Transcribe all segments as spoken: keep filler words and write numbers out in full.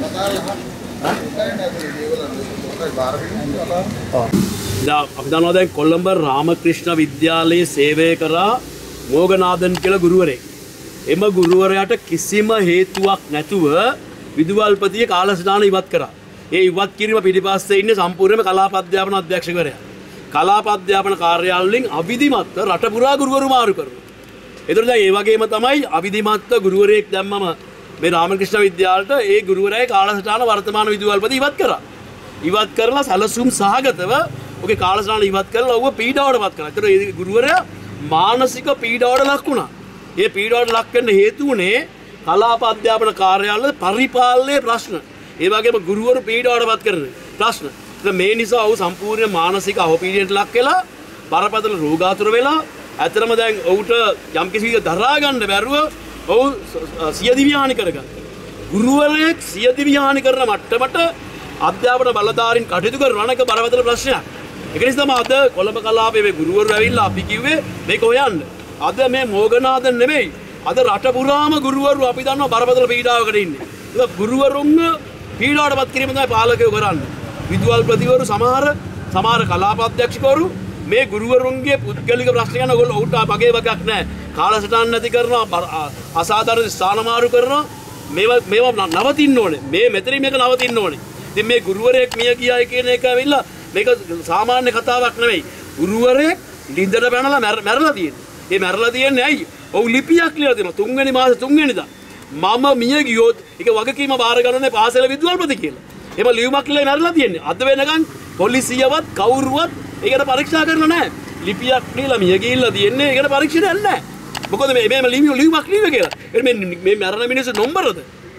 අපි දන්නවා දැන් කොළඹ රාමකෘෂ්ණ විද්‍යාලයේ සේවය කරා මෝගනාදන් කියලා ගුරුවරයෙක්. එම ගුරුවරයාට කිසිම හේතුවක් නැතුව විදුහල්පතියේ කාලසටහන ඉවත් කරා. ඒ ඉවත් කිරීම පිටිපස්සේ ඉන්නේ සම්පූර්ණයෙන්ම කලාප අධ්‍යාපන අධ්‍යක්ෂකවරයා. කලාප අධ්‍යාපන කාර්යාලවලින් අවිධිමත්ව රට පුරා ගුරුවරු මාරු කරනවා. ඒතර දැන් ඒ වගේම තමයි අවිධිමත්ව ගුරුවරයෙක් දැම්මම මේ රාමකෘෂ්ණ විද්‍යාලයට ඒ ගුරුවරයාගේ කාලසටහන වර්තමාන විදුහල්පති ඉවත් කරා. ඉවත් කරලා සැලසුම් සහගතව ඔගේ කාලසටහන ඉවත් කරලා ඔව්ව පීඩාවටපත් කරා. ඒතර ඒ ගුරුවරයා මානසික පීඩාවට ලක් වුණා. ඒ පීඩාවට ලක් වෙන්න හේතු වුණේ කලාප අධ්‍යාපන කාර්යාලවල පරිපාලනයේ ප්‍රශ්න. ඒ වගේම ගුරුවරු පීඩාවටපත් කරන ප්‍රශ්න. ඒත් මේ නිසා ඔහු සම්පූර්ණ මානසික අවපීඩනයට ලක් වෙලා බරපතල රෝගාතුර වෙලා ඇත්තටම දැන් ඔහුට යම් කිසි විදිහකට දරා ගන්න බැරුව ඔහු සියදිවි හානි කරගත්තා. ගුරුවරයෙක් සියදිවි හානි කරන මට්ටමට අධ්‍යාපන බලධාරීන් කටයුතු කරන එක බරපතල ප්‍රශ්නයක්. ඒක නිසා තමයි අද කොළඹ කලාපයේ මේ ගුරුවරු ඇවිල්ලා අපි කිව්වේ මේක හොයන්න. අද මේ මෝගනාදන් නෙමෙයි. අද රට පුරාම ගුරුවරු අපි දන්නවා බරපතල පීඩාවකට ඉන්නේ. ඒක ගුරුවරුන්ව පීඩාවටපත් කිරීම තමයි පාලකයෝ කරන්නේ. විදුහල්පතිවරු සමහර සමහර කලාප අධ්‍යක්ෂකවරු මේ ගුරුවරුන්ගේ පුද්ගලික ප්‍රශ්න ගැන ඔයගොල්ලෝ උට බගේ වගක් නැහැ. කාලසටහන් නැති කරනවා, අසාධාරණ ස්ථානමාරු කරනවා. මේවා මේවා නවතින්න ඕනේ. මේ මෙතනින් මේක නවතින්න ඕනේ. ඉතින් මේ ගුරුවරයෙක් මිය ගියායි කියන එක ඇවිල්ලා මේක සාමාන්‍ය කතාවක් නෙවෙයි. ගුරුවරයෙක් ලින්දට පැනලා මැරලා තියෙනවා. ඒ මැරලා තියෙන්නේ ඇයි? ඔව් ලිපියක් ලියලා තියෙනවා. තුන්වෙනි මාසේ තුන්වෙනිදා. මම මිය ගියොත් ඒක වගකීම බාර ගන්නනේ පාසල විදුහල්පති කියලා. එහෙම ලියුමක් ලියලා මැරලා තියෙන්නේ. අද වෙනකන් පොලිසියවත් කවුරුවත් ඒකට පරීක්ෂා කරලා නැහැ. ලිපියක් ලියලා මිය ගිහිල්ලා තියෙන්නේ. ඒකට පරීක්ෂණයක් නැහැ. මොකද මේ මේ ලියුමක් ලියුවේ කියලා. මේ මේ මැරෙන මිනිස්සු නම්බරද?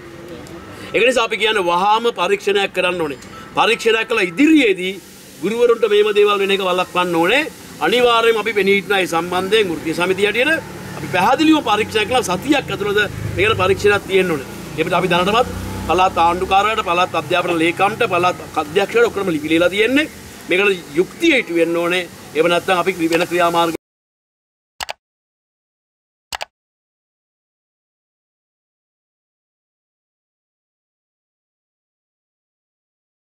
ඒක නිසා අපි කියන්නේ වහාම පරීක්ෂණයක් කරන්න ඕනේ. පරීක්ෂණයක් කළා ඉදිරියේදී ගුරුවරුන්ට මේම දේවල් වෙන එක වළක්වන්න ඕනේ. අනිවාර්යයෙන්ම අපි පෙනීට්නයි සම්බන්ධයෙන් වෘත්තීය සමිතිය හැටියට අපි පැහැදිලිව පරීක්ෂා කළා සතියක් ඇතුළත මේකට පරීක්ෂණයක් තියෙන්න ඕනේ. ඒකට අපි දැනටමත් පළාත් ආණ්ඩුකාරයාට, පළාත් අධ්‍යාපන ලේකම්ට, පළාත් අධ්‍යක්ෂකවට ඔක්කොම ලිපි ලියලා තියෙන්නේ. මේකට යුක්තිය ඉටු වෙන්න ඕනේ. එහෙම නැත්නම් අපි වෙන ක්‍රියාමාර්ග